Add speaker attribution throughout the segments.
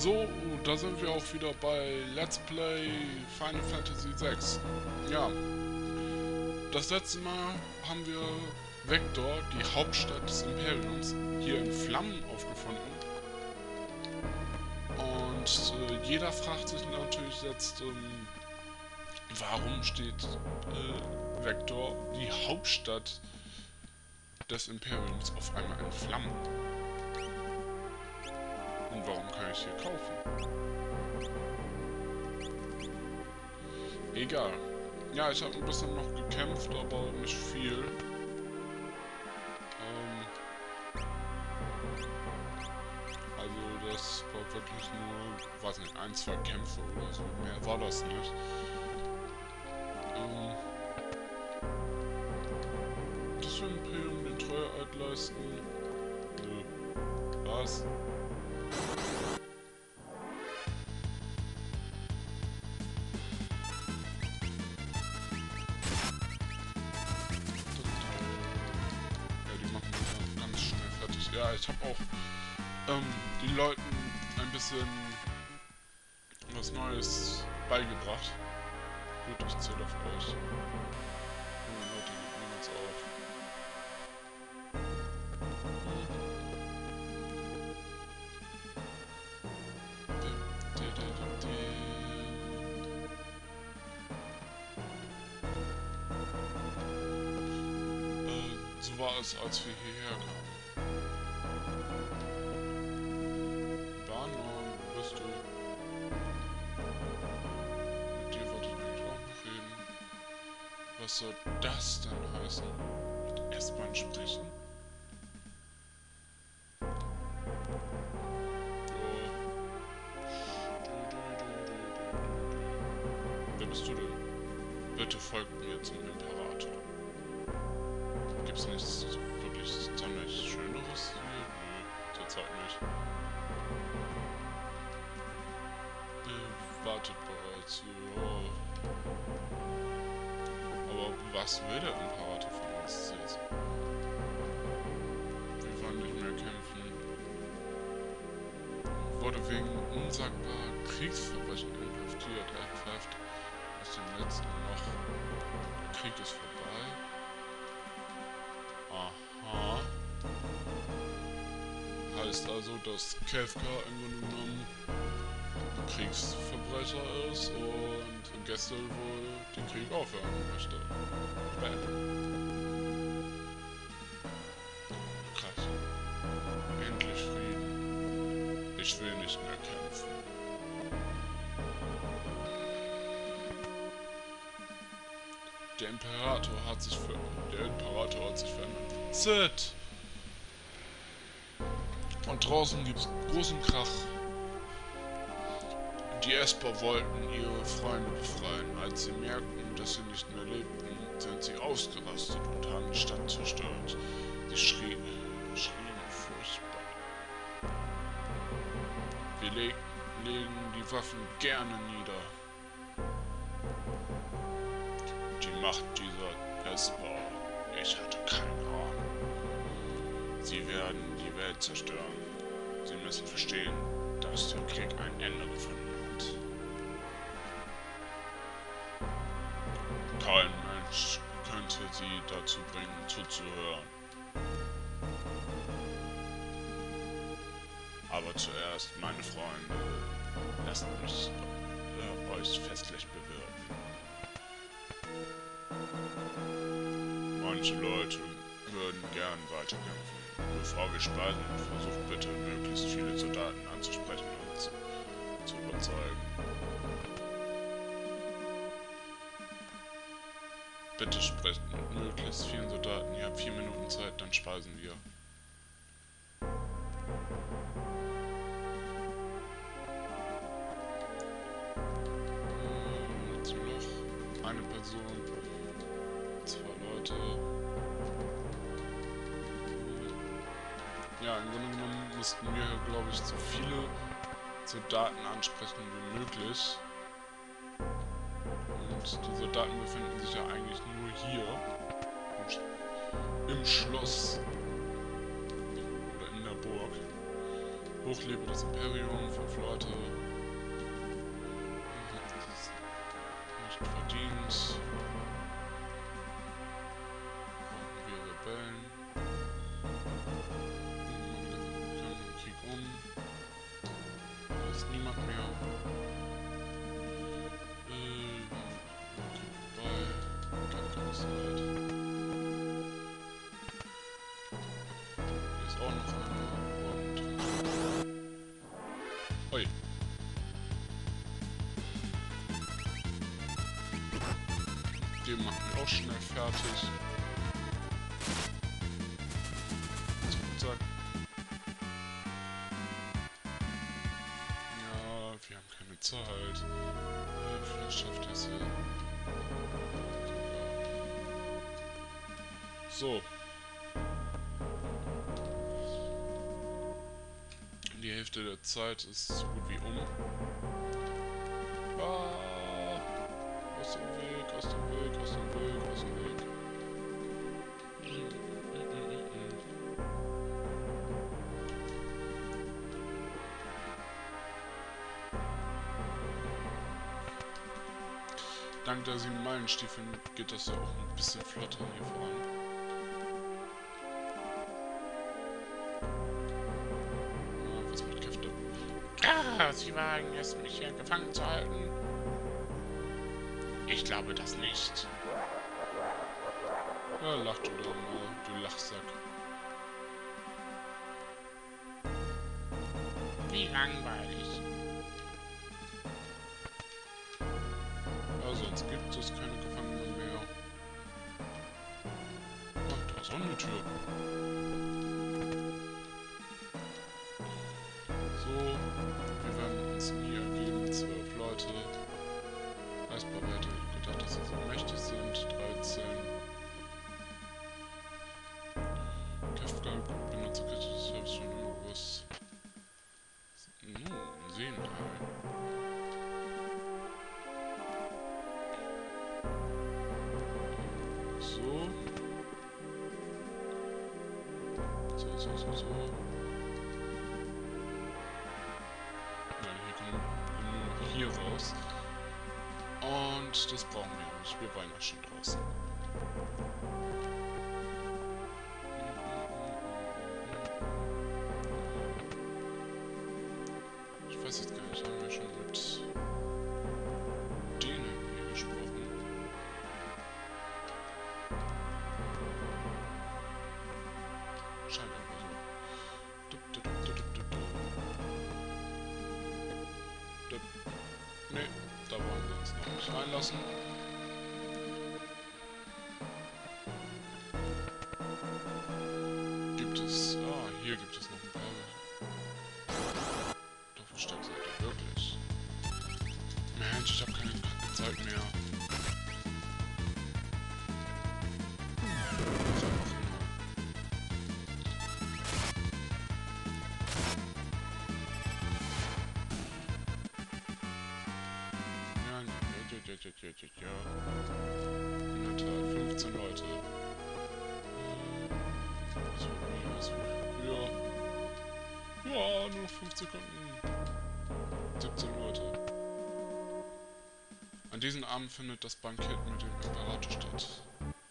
Speaker 1: So, da sind wir auch wieder bei Let's Play Final Fantasy VI. Ja, das letzte Mal haben wir Vector, die Hauptstadt des Imperiums, hier in Flammen aufgefunden. Und jeder fragt sich natürlich jetzt, warum steht Vector, die Hauptstadt des Imperiums, auf einmal in Flammen? Und warum kann ich hier kaufen? Egal. Ja, ich habe ein bisschen noch gekämpft, aber nicht viel. Also das war wirklich nur, weiß nicht, 1, 2 Kämpfe oder so. Mehr war das nicht. Das für ein Imperium den Treueeid leisten? Nö. Was? Ja, ich habe auch den Leuten ein bisschen was Neues beigebracht. Gut, ich zähle auf euch. Leute, nehmen uns auf. So war es, als wir hierher kamen. Bist du? Mit dir wollte ich eigentlich auch noch reden. Was soll das denn heißen? Mit S-Bahn sprechen? Wer bist du denn? Bitte folgt mir zum Imperator. Gibt's nichts wirklich sonderlich Schöneres hier? Nö, zurzeit nicht. Wartet bereits, ja. Aber was will der Imperator von uns jetzt? Wir wollen nicht mehr kämpfen. Wurde wegen unsagbarer Kriegsverbrechen inhaftiert. Er pfeift aus dem letzten Loch. Der Krieg ist vorbei. Aha. Heißt also, dass Kefka im Grunde genommen Kriegsverbrecher ist und Gessel wohl den Krieg aufhören möchte. Krass. Endlich Frieden. Ich will nicht mehr kämpfen. Der Imperator hat sich verändert. Sid! Und draußen gibt's großen Krach. Die Esper wollten ihre Freunde befreien. Als sie merkten, dass sie nicht mehr lebten, sind sie ausgerastet und haben die Stadt zerstört. Sie schrien furchtbar. Wir legen die Waffen gerne nieder. Die Macht dieser Esper, ich hatte keine Ahnung. Sie werden die Welt zerstören. Sie müssen verstehen, dass der Krieg ein Ende gefunden hat. Kein Mensch könnte sie dazu bringen, zuzuhören. Aber zuerst, meine Freunde, lasst mich euch festlich bewirten. Manche Leute würden gern weiterkämpfen. Bevor wir speisen, versucht bitte, möglichst viele Soldaten anzusprechen und zu überzeugen. Bitte sprecht mit möglichst vielen Soldaten. Ihr habt 4 Minuten Zeit, dann speisen wir. Jetzt noch eine Person, 2 Leute. Ja, im Grunde genommen müssten wir, glaube ich, so viele Soldaten ansprechen wie möglich. Und die Soldaten befinden sich ja eigentlich nur hier im Schloss oder in der Burg. Hochlebe das Imperium, 5 Leute. Leute. Das nicht verdient. Brauchen wir Rebellen. Wir können den Krieg Da ist niemand mehr. Krieg vorbei. Keine Zeit. Hier ist auch noch einer. Ui. Den machen wir auch schnell fertig. Zack. Ja, wir haben keine Zeit. Vielleicht schafft er es hier. So. Die Hälfte der Zeit ist so gut wie um. Ah, aus dem Weg, aus dem Weg, aus dem Weg, aus dem Weg. Dank der 7 Meilenstiefeln geht das ja auch ein bisschen flotter hier voran. Was mit Kräfte? Ah, Sie wagen es, mich hier gefangen zu halten. Ich glaube das nicht. Ja, lach du doch mal, du Lachsack. Wie langweilig. Ja, sonst gibt es keine Gefangenen mehr. Ach, da ist auch eine Tür. So, wir werden uns nie ergeben. 12 Leute. Eisbär hätte gedacht, dass sie so mächtig sind. 13. Kefka, Benutzerkette, das habe ich schon immer gewusst. Seenei. So. So. Nein, hier kommen wir nur noch hier raus. Und das brauchen wir nicht. Wir waren ja schon draußen. Ich weiß jetzt gar nicht, haben wir schon mit denen hier gesprochen? Scheint aber so. Ne, da wollen wir uns noch nicht reinlassen. Hier gibt es noch ein paar. Doch, wie stark seid ihr wirklich? Mensch, ich habe keine Zeit mehr. Ja. In der Tat, 15 Leute. So wie es früher. Ja, nur noch 5 Sekunden. 17 Leute. An diesem Abend findet das Bankett mit dem Imperator statt.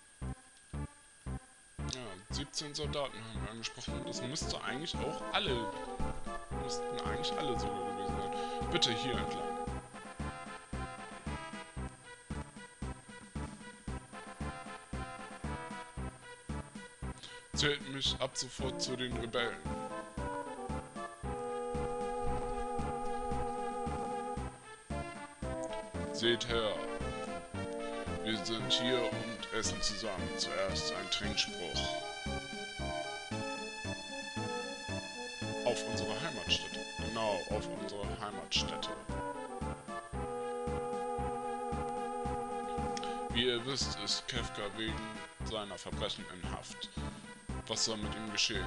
Speaker 1: Ja, 17 Soldaten haben wir angesprochen. Das müsste eigentlich auch alle. Müssten eigentlich alle sogar gewesen sein. Bitte hier entlang. Zählt mich ab sofort zu den Rebellen. Seht her, wir sind hier und essen zusammen. Zuerst ein Trinkspruch. Auf unsere Heimatstätte. Genau, auf unsere Heimatstätte. Wie ihr wisst, ist Kefka wegen seiner Verbrechen in Haft. Was soll mit ihm geschehen?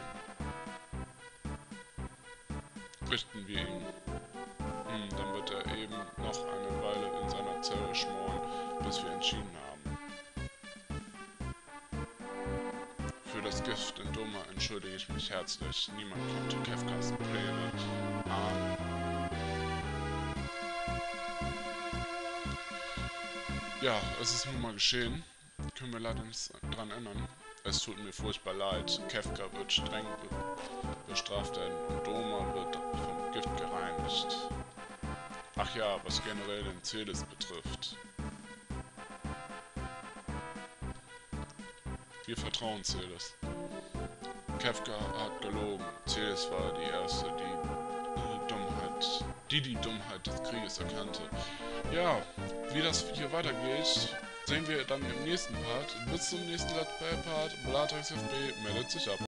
Speaker 1: Richten wir ihn. Dann wird er eben noch eine Weile in seiner Zelle schmoren, bis wir entschieden haben. Für das Gift in Doma entschuldige ich mich herzlich. Niemand konnte Kefkas Pläne ahnen. Ja, es ist nun mal geschehen. Können wir leider nichts dran ändern. Es tut mir furchtbar leid. Kefka wird streng bestraft werden und Doma wird vom Gift gereinigt. Ach ja, was generell den Celis betrifft. Wir vertrauen Celis. Kefka hat gelogen. Celis war die erste, die Dummheit des Krieges erkannte. Ja, wie das hier weitergeht, sehen wir dann im nächsten Part. Bis zum nächsten Let's Play Part. Blatrix FB meldet sich ab.